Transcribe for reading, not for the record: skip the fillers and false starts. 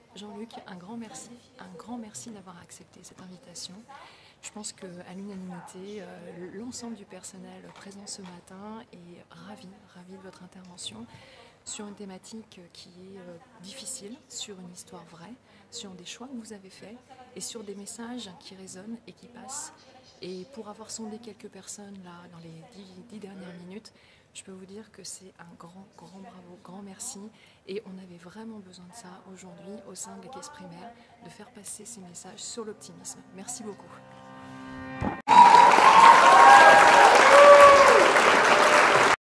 Jean-Luc, un grand merci d'avoir accepté cette invitation. Je pense qu'à l'unanimité, l'ensemble du personnel présent ce matin est ravi de votre intervention sur une thématique qui est difficile, sur une histoire vraie, sur des choix que vous avez faits et sur des messages qui résonnent et qui passent. Et pour avoir sondé quelques personnes là dans les 10 dernières minutes, je peux vous dire que c'est un grand bravo, grand merci. Et on avait vraiment besoin de ça aujourd'hui au sein de la caisse primaire, de faire passer ces messages sur l'optimisme. Merci beaucoup.